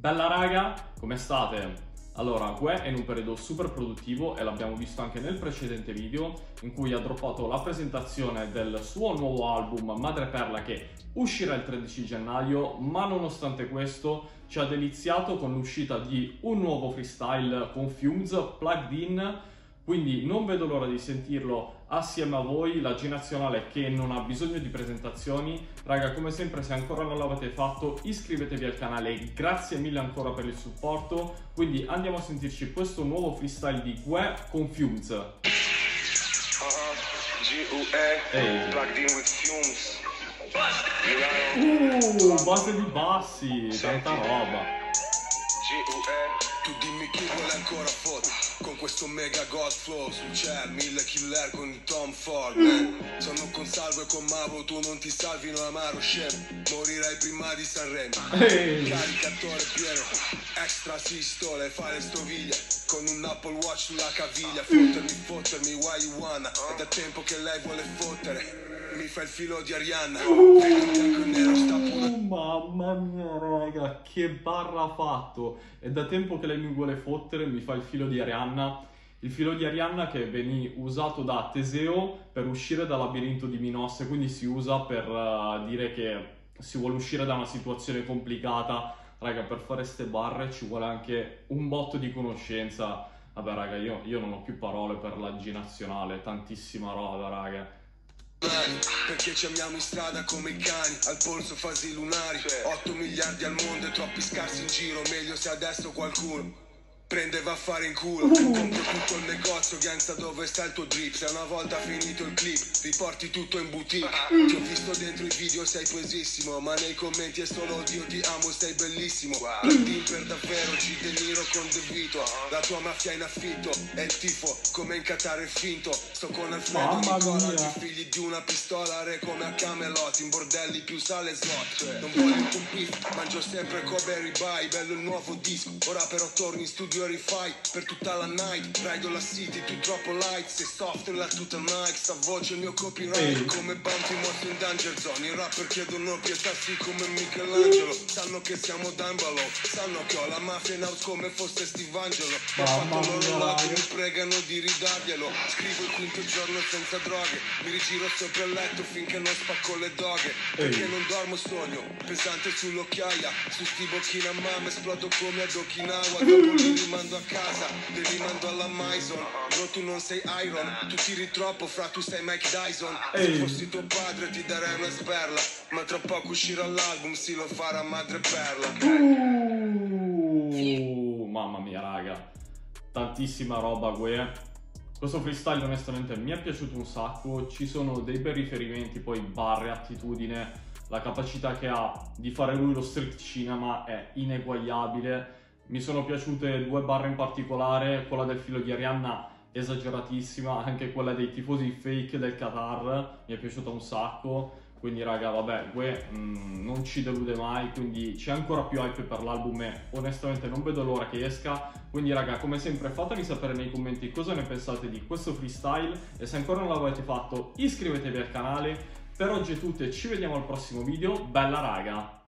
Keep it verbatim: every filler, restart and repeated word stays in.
Bella raga, come state? Allora, Gue è in un periodo super produttivo e l'abbiamo visto anche nel precedente video in cui ha droppato la presentazione del suo nuovo album Madreperla che uscirà il tredici gennaio, ma nonostante questo ci ha deliziato con l'uscita di un nuovo freestyle con Fumes plugged in, quindi non vedo l'ora di sentirlo assieme a voi, la G Nazionale che non ha bisogno di presentazioni. Raga, come sempre, se ancora non l'avete fatto iscrivetevi al canale, grazie mille ancora per il supporto. Quindi andiamo a sentirci questo nuovo freestyle di Gue con Fumes. Uh-huh. G U E Ehi. plugged in with Fumes. Uh, base di bassi, tanta roba. G U E. Tu dimmi chi vuole ancora foto con questo mega god flow sul cielo, mille killer con il Tom Ford. eh. Sono con Salvo e con Mavo, tu non ti salvi, no amaro scemo. Morirai prima di Sanremo. Ehi. Caricatore pieno, extra sistole, fare stoviglie con un Apple Watch sulla caviglia. Fottermi, fottermi, why you wanna? È da tempo che lei vuole fottere. Mi fa il filo di Arianna. Vedo in bianco e nero, sta pure. Oh, mamma mia raga, che barra ha fatto. È da tempo che lei mi vuole fottere, mi fa il filo di Arianna. Il filo di Arianna che venne usato da Teseo per uscire dal labirinto di Minosse, quindi si usa per uh, dire che si vuole uscire da una situazione complicata. Raga, per fare ste barre ci vuole anche un botto di conoscenza. Vabbè raga, io, io non ho più parole per la G Nazionale, tantissima roba raga. Perché ci amiamo in strada come i cani, al polso fasi lunari. otto miliardi al mondo e troppi scarsi in giro. Meglio se adesso qualcuno prende e va a fare in culo. Compro tutto il negozio, gangsta, dove sta il tuo drip? Se una volta finito il clip riporti tutto in boutique. Ti ho visto dentro i video, sei tuesissimo, ma nei commenti è solo Dio ti amo, sei bellissimo. Platin per davvero, G De Niro con De Vito. La tua mafia in affitto è il tifo, come in Qatar è finto. Sto con Alfredo Mamma Nicola, mia. i figli di una pistola, re come a Camelot. In bordelli più sale e slot. Non voglio un beef, mangio sempre Kobe e Ribai. Bello il nuovo disco, ora però torni in studio e rifai per tutta la night. Rido la city, tu troppo light. Sei soft la tuta Nike, sta voce il mio copyright. Ehi. Come Bounty morto in danger zone. I rapper chiedono pietà sì come Michelangelo. Sanno che siamo Dumbalo, sanno che ho la mafia in house come fosse Steve Angelo. Ho Mamma fatto mia, l'orologio, raga. mi pregano di ridarglielo. Scrivo il quinto giorno senza droghe. Mi rigiro sopra il letto finché non spacco le doghe. Perché Ehi. non dormo, sogno pesante sull'occhiaia. Su sti bocchini a mamma esplodo come ad Okinawa. Dopo li rimando a casa, li rimando alla Maison. Bro, tu non sei Iron, tu tiri troppo, fra tu sei Mike Dyson. Se Ehi. fossi tuo padre ti darei una sberla, ma tra poco uscirà l'album, sì lo farà Madreperla. Uh, mamma mia raga, tantissima roba Gue. Questo freestyle onestamente mi è piaciuto un sacco, ci sono dei bei riferimenti, poi barre, attitudine, la capacità che ha di fare lui lo street cinema è ineguagliabile. Mi sono piaciute due barre in particolare, quella del filo di Arianna esageratissima, anche quella dei tifosi fake del Qatar mi è piaciuta un sacco. Quindi raga, vabbè, Gue mm, non ci delude mai, quindi c'è ancora più hype per l'album e onestamente non vedo l'ora che esca. Quindi raga, come sempre fatemi sapere nei commenti cosa ne pensate di questo freestyle e se ancora non l'avete fatto iscrivetevi al canale. Per oggi è tutto e ci vediamo al prossimo video, bella raga!